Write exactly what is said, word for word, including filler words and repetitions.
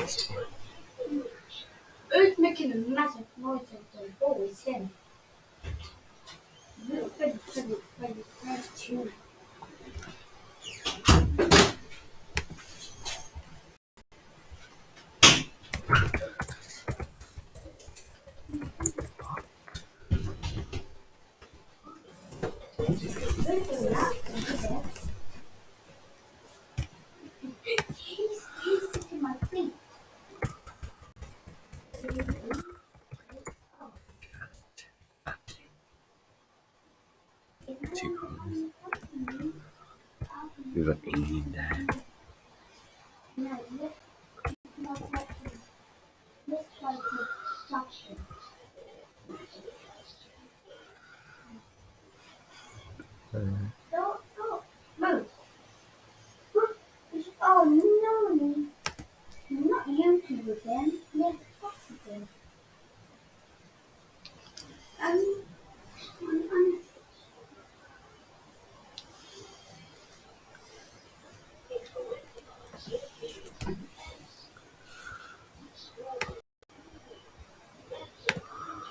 It's making a massive noise at the boy's head. Freddy, Freddy, Freddy, Freddy, Freddy. He's, he's sitting my feet. Rất ý đá. Let's try to touch him. Ừ.